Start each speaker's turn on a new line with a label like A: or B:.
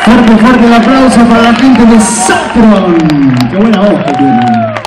A: Fuerte, fuerte el aplauso para la gente de Sacron. Qué buena voz que tiene.